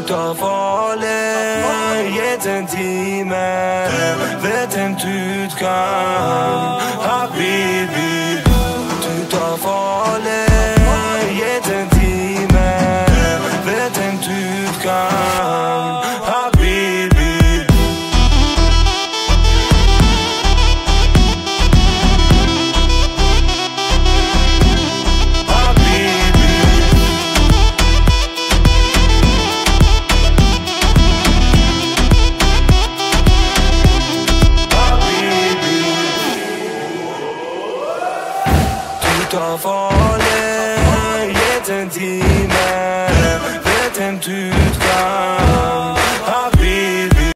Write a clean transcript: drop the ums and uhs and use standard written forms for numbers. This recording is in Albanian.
tar farlig, jeden time vet du utgang, habibi. Du tar farlig, jeden time vet du utgang, habibi. Du tar farlig, jeden time vet du